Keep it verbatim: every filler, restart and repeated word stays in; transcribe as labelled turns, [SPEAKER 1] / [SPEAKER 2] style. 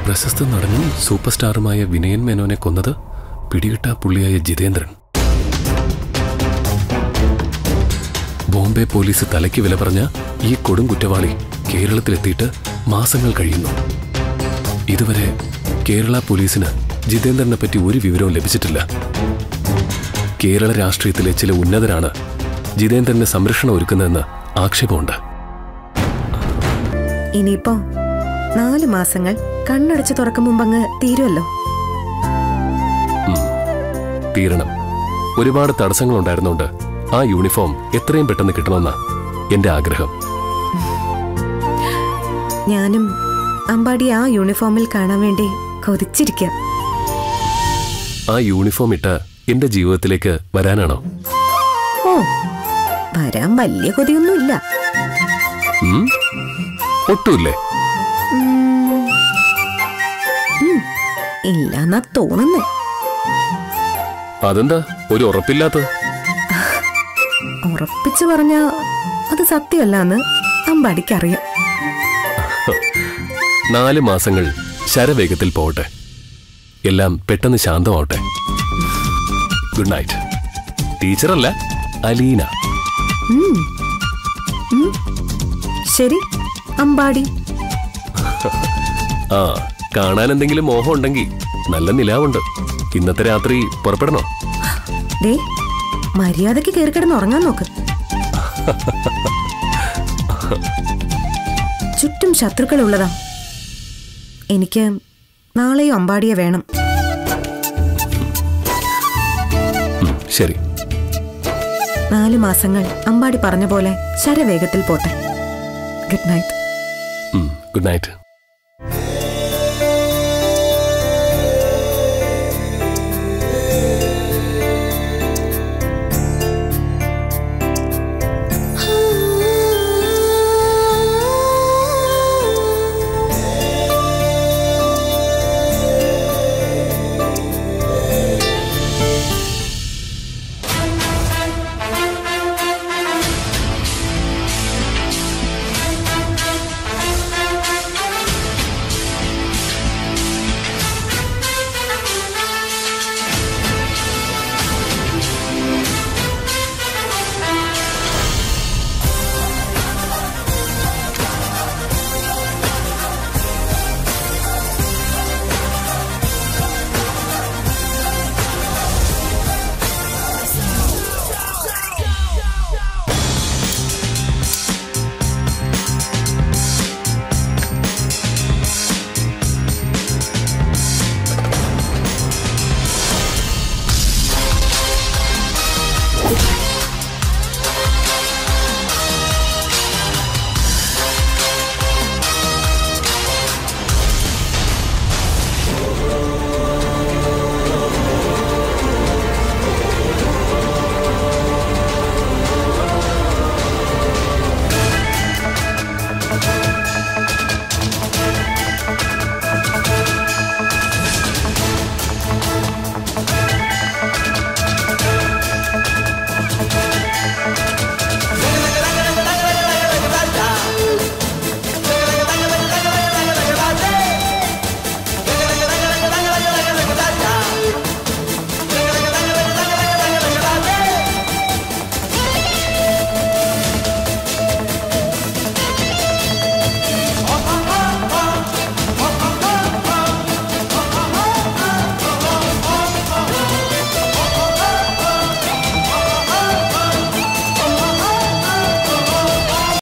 [SPEAKER 1] പ്രശസ്ത നടനും സൂപ്പർ സ്റ്റാറുമായ വിനയൻ മേനോനെ കൊന്നത് പിടികിട്ടാ പുള്ളിയായ ജിതേന്ദ്രൻ. ബോംബെ പോലീസ് തലയ്ക്ക് വില പറഞ്ഞ ഈ കൊടും കുറ്റവാളി കേരളത്തിലെത്തിയിട്ട് മാസങ്ങൾ കഴിയുന്നു. ഇതുവരെ കേരള പോലീസിന് ജിതേന്ദ്രനെ പറ്റി ഒരു വിവരവും ലഭിച്ചിട്ടില്ല. കേരള രാഷ്ട്രീയത്തിലെ ചില ഉന്നതരാണ് ജിതേന്ദ്രന് സംരക്ഷണം ഒരുക്കുന്നതെന്ന് ആക്ഷേപമുണ്ട്.
[SPEAKER 2] ഇനിയിപ്പോ നാല് മാസങ്ങൾ കണ്ണടച്ച് തുറക്കും മുമ്പങ്ങ് തീരുമല്ലോ.
[SPEAKER 1] തീരണം. ഒരുപാട് തടസ്സങ്ങൾ ഉണ്ടായിരുന്നോണ്ട് ആ യൂണിഫോം എത്രയും പെട്ടെന്ന് കിട്ടണമെന്നാ എന്റെ ആഗ്രഹം.
[SPEAKER 2] ഞാനും അമ്പാടി ആ യൂണിഫോമിൽ കാണാൻ വേണ്ടി കൊതിച്ചിരിക്കാം.
[SPEAKER 1] ആ യൂണിഫോം ഇട്ട എന്റെ ജീവിതത്തിലേക്ക് വരാനാണോ?
[SPEAKER 2] ഓ, വരാൻ വലിയ കൊതിയൊന്നുമില്ല.
[SPEAKER 1] ഒട്ടുമില്ലേ?
[SPEAKER 2] ഇല്ലെന്നാ തോന്നുന്നേ.
[SPEAKER 1] അതെന്താ ഒരു ഉറപ്പില്ലാത്ത?
[SPEAKER 2] ഉറപ്പിച്ചു പറഞ്ഞ അത് സത്യമല്ലാന്ന് അമ്പാടിക്കറിയാം.
[SPEAKER 1] നാല് മാസങ്ങൾ ശരവേഗത്തിൽ പോകട്ടെ. എല്ലാം പെട്ടെന്ന് ശാന്തമാവട്ടെ. Good night. ടീച്ചറല്ല, അലീന.
[SPEAKER 2] ശരി അമ്പാടി.
[SPEAKER 1] ആ, കാണാൻ എന്തെങ്കിലും മോഹം ഉണ്ടെങ്കിൽ നല്ല നിലാവുണ്ട്. ഇന്നത്തെ രാത്രി പുറപ്പെടണോ?
[SPEAKER 2] ദേ, മര്യാദക്ക് കയറി കിടന്ന് ഉറങ്ങാൻ നോക്ക്. ചുറ്റും ശത്രുക്കൾ ഉള്ളതാ. എനിക്ക് നാളെയും അമ്പാടിയെ വേണം.
[SPEAKER 1] ശരി.
[SPEAKER 2] നാല് മാസങ്ങൾ അമ്പാടി പറഞ്ഞ പോലെ ശരവേഗത്തിൽ പോട്ടെ. Good night.
[SPEAKER 1] Good night.